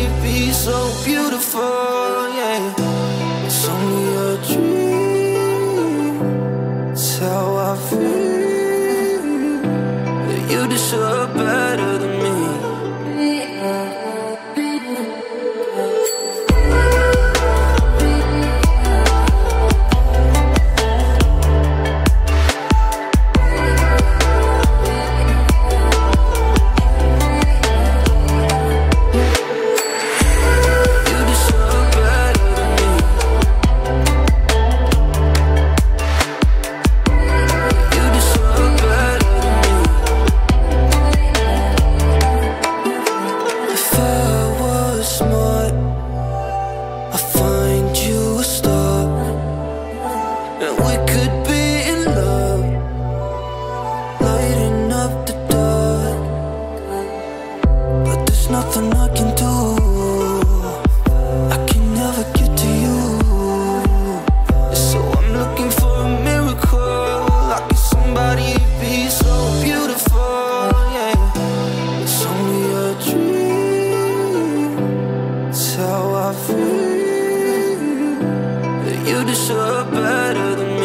it'd be so beautiful, yeah. It's only a dream, it's how I feel, that you deserve better than me. Nothing I can do, I can never get to you. So I'm looking for a miracle, like if somebody be so beautiful, yeah. It's only a dream, it's how I feel, that you deserve better than me.